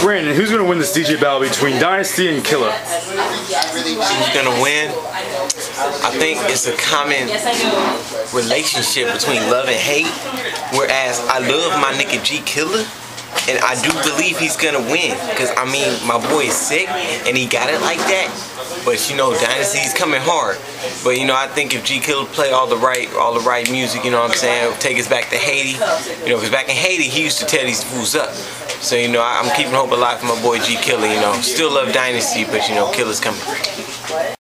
Brandon, who's gonna win this DJ battle between Dynasty and Killer? Who's gonna win? I think it's a common relationship between love and hate. Whereas I love my nigga G Killer, and I do believe he's gonna win. Cause I mean, my boy is sick, and he got it like that. But you know, Dynasty's coming hard. But you know, I think if G Killer play all the right music, you know what I'm saying, take us back to Haiti. You know, cause back in Haiti, he used to tear these fools up. So you know, I'm keeping hope alive for my boy G Killer. You know, still love Dynasty, but you know, Killer's coming.